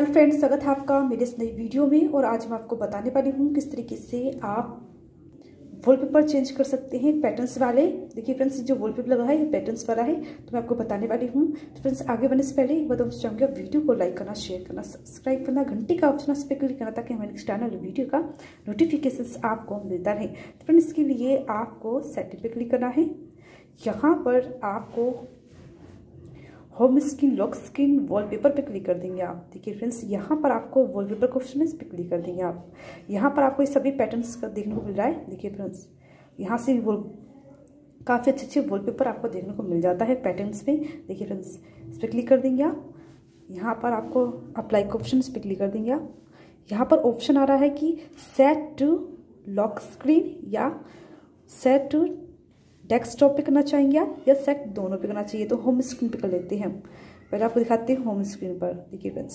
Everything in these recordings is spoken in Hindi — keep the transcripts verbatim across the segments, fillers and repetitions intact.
हेलो फ्रेंड्स, स्वागत है आपका मेरे इस नई वीडियो में। और आज मैं आपको बताने वाली हूँ किस तरीके से आप वॉलपेपर चेंज कर सकते हैं पैटर्न्स वाले। देखिए फ्रेंड्स, जो वॉलपेपर लगा है ये पैटर्न्स वाला है, तो मैं आपको बताने वाली हूँ। तो फ्रेंड्स, आगे बढ़ने से पहले एक बार दोस्तों चाहूँगा वीडियो को लाइक करना, शेयर करना, सब्सक्राइब करना, घंटी का ऑप्शन उस पर क्लिक करना ताकि हमारे नेक्स्ट आने वाली वीडियो का नोटिफिकेशन आपको मिलता रहे। तो फ्रेंड्स, इसके लिए आपको सेटिंग पे क्लिक करना है। यहाँ पर आपको home screen, lock screen, wallpaper पे क्लिक कर देंगे आप। देखिए फ्रेंड्स, यहाँ पर आपको वॉलपेपर का ऑप्शन है, इस पर क्लिक कर देंगे आप। यहाँ पर आपको ये सभी पैटर्न्स का देखने को मिल रहा है। देखिए फ्रेंड्स, यहाँ से वो काफ़ी अच्छे अच्छे वॉलपेपर आपको देखने को मिल जाता है पैटर्न्स पे। देखिए फ्रेंड्स, इस पर क्लिक कर देंगे आप। यहाँ पर आपको अप्लाई का ऑप्शन, इस पर क्लिक कर देंगे आप। यहाँ पर ऑप्शन आ रहा है कि सेट टू लॉक स्क्रीन या सेट टू डेस्कटॉप पे करना चाहेंगे आप या सेट दोनों पे करना चाहिए। तो होम स्क्रीन पे कर लेते हैं हम। पहले आपको दिखाते हैं होम स्क्रीन पर। देखिए फ्रेंड्स,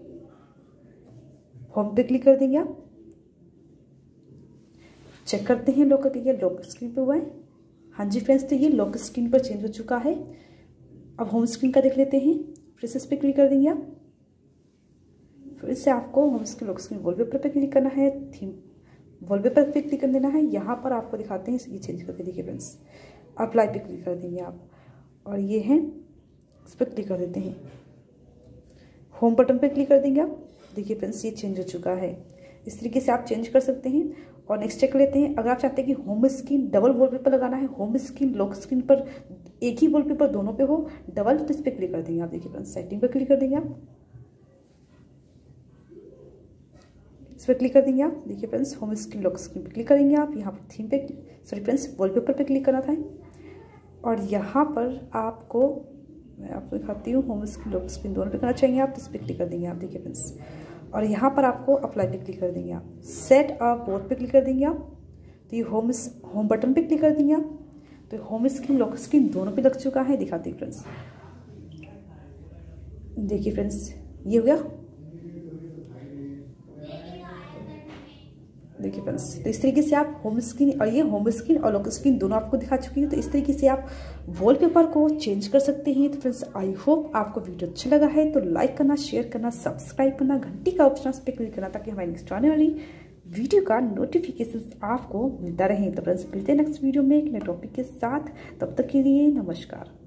होम पे क्लिक कर देंगे आप। चेक करते हैं लॉक करके, लॉक स्क्रीन पे हुआ है। हाँ जी फ्रेंड्स, तो ये लॉक स्क्रीन पर चेंज हो चुका है। अब होम स्क्रीन का देख लेते हैं। फिर से इस पर क्लिक कर देंगे आप। फिर से आपको home screen, lock screen, wallpaper पे क्लिक करना है। थीम वॉलपेपर पे क्लिक कर देना है। यहाँ पर आपको दिखाते हैं ये चेंज करके। देखिए फ्रेंड्स, अप्लाई पे क्लिक कर देंगे आप और ये है, इस पर क्लिक कर देते हैं। होम बटन पे क्लिक कर देंगे आप। देखिए फ्रेंड्स, ये चेंज हो चुका है। इस तरीके से आप चेंज कर सकते हैं। और नेक्स्ट चेक लेते हैं। अगर आप चाहते हैं कि होम स्क्रीन डबल वॉलपेपर लगाना है, होम स्क्रीन लॉक स्क्रीन पर एक ही वॉलपेपर दोनों पे हो डबल, तो इस पर क्लिक कर देंगे आप। देखिए फ्रेंड्स, सेटिंग पर क्लिक कर देंगे आप। इस पर क्लिक कर देंगे आप। देखिए friends, home screen, lock screen पे क्लिक करेंगे आप। यहाँ पर थीम पे, सॉरी फ्रेंड्स, वॉलपेपर पे क्लिक करना था। और यहाँ पर आपको, मैं आपको दिखाती हूँ, होम स्क्रीन, लॉक स्क्रीन दोनों पे करना चाहिए आप, तो इस पर क्लिक कर देंगे आप। देखिए फ्रेंड्स, और यहाँ पर आपको अप्लाई पे क्लिक कर देंगे आप। सेट अप बोर्ड पे क्लिक कर देंगे आप। तो ये होम होम बटन पे क्लिक कर देंगे आप। तो होम स्क्रीन, लॉक स्क्रीन दोनों पे लग चुका है। दिखाते हैं फ्रेंड्स। देखिए फ्रेंड्स, ये हो गया। देखिए फ्रेंड्स, तो इस तरीके से आप होम स्क्रीन, और ये होम स्क्रीन और लॉक स्क्रीन दोनों आपको दिखा चुकी है। तो इस तरीके से आप वॉलपेपर को चेंज कर सकते हैं। तो फ्रेंड्स, आई होप आपको वीडियो अच्छा लगा है। तो लाइक करना, शेयर करना, सब्सक्राइब करना, घंटी का ऑप्शन उस पर क्लिक करना ताकि हमारी नेक्स्ट आने वाली वीडियो का नोटिफिकेशन आपको मिलता रहे। तो फ्रेंड्स, मिलते हैं नेक्स्ट वीडियो में एक नए टॉपिक के साथ। तब तक के लिए नमस्कार।